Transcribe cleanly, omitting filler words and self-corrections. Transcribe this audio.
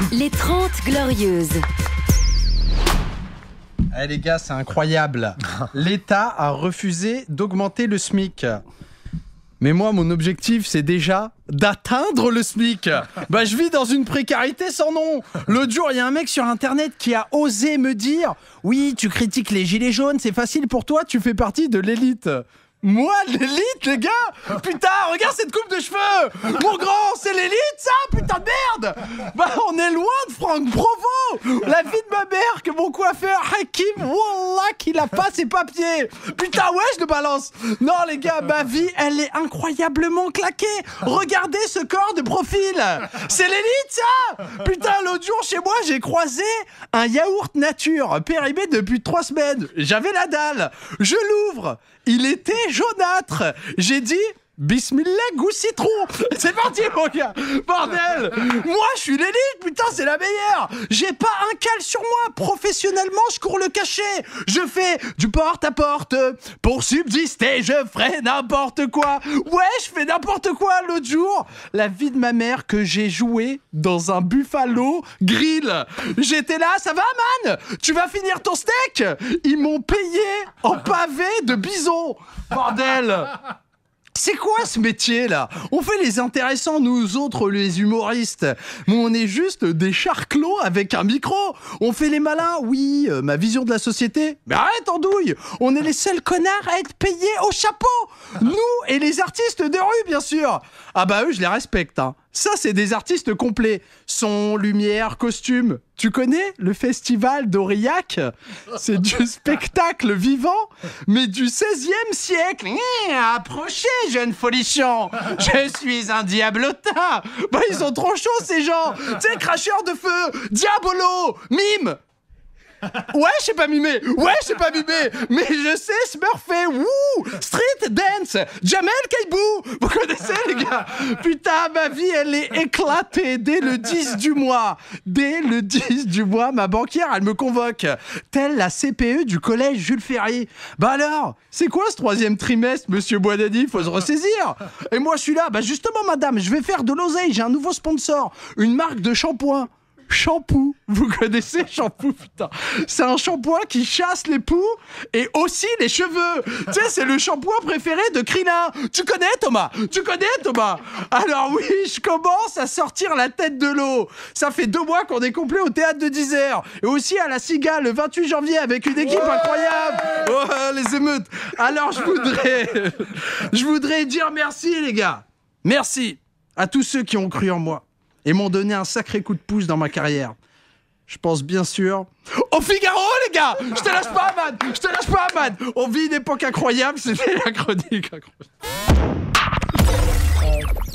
Les 30 Glorieuses. Eh les gars, c'est incroyable. L'État a refusé d'augmenter le SMIC. Mais moi, mon objectif, c'est déjà d'atteindre le SMIC. Bah, je vis dans une précarité sans nom. L'autre jour, il y a un mec sur Internet qui a osé me dire « Oui, tu critiques les gilets jaunes, c'est facile pour toi, tu fais partie de l'élite. » Moi, l'élite, les gars? Putain, regarde cette coupe de cheveux! Mon grand, c'est l'élite, ça? Putain de merde! Bah, on est loin de Franck Provo! La vie de ma mère que mon coiffeur Hakim, wallah, qu'il a pas ses papiers! Putain, ouais, je le balance! Non, les gars, ma vie, elle est incroyablement claquée! Regardez ce corps de profil! C'est l'élite, ça! Putain, l'autre jour, chez moi, j'ai croisé un yaourt nature, périmé depuis 3 semaines. J'avais la dalle. Je l'ouvre. Il était jaunâtre. J'ai dit bismillah, goût citron. C'est parti, mon gars. Bordel. Moi, je suis l'élite. Putain, c'est la meilleure. J'ai pas un cal sur moi. Professionnellement, je cours le cachet. Je fais du porte-à-porte. Pour subsister, je ferai n'importe quoi. Ouais, je fais n'importe quoi. L'autre jour, la vie de ma mère que j'ai joué dans un Buffalo Grill. J'étais là, ça va, man? Tu vas finir ton steak? Ils m'ont payé en pavé de bison. Bordel. C'est quoi ce métier là? On fait les intéressants, nous autres les humoristes. Mais on est juste des charclos avec un micro. On fait les malins, oui, ma vision de la société. Mais arrête andouille. On est les seuls connards à être payés au chapeau. Nous et les artistes de rue bien sûr. Ah bah eux je les respecte hein. Ça c'est des artistes complets. Son, lumière, costume. Tu connais le festival d'Aurillac? C'est du spectacle vivant, mais du 16e siècle. Approchez, jeune folichon. Je suis un diablotin. Bah, ils sont trop chauds, ces gens. Tu sais, cracheurs de feu, diabolo, mime. Ouais, je sais pas mimer. Mais je sais smurfer. Wouh, street dance. Jamel Kaibou. Vous connaissez, les gars? Putain, ma vie, elle est éclatée dès le 10 du mois. Dès le 10 du mois, ma banquière, elle me convoque. Telle la CPE du collège Jules Ferry. Bah alors, c'est quoi ce 3e trimestre, monsieur Boisdani? Faut se ressaisir. Et moi, je suis là. Bah justement, madame, je vais faire de l'oseille. J'ai un nouveau sponsor. Une marque de shampoing. Shampoo, vous connaissez Shampoo, putain. C'est un shampoing qui chasse les poux et aussi les cheveux. Tu sais, c'est le shampoing préféré de Krillin. Tu connais Thomas? Alors oui, je commence à sortir la tête de l'eau. Ça fait 2 mois qu'on est complet au théâtre de 10h et aussi à la Cigale le 28 janvier avec une équipe incroyable. Oh, les émeutes. Alors je voudrais dire merci les gars. Merci à tous ceux qui ont cru en moi et m'ont donné un sacré coup de pouce dans ma carrière. Je pense bien sûr au Figaro, les gars. Je te lâche pas, man. On vit une époque incroyable, c'était la chronique incroyable.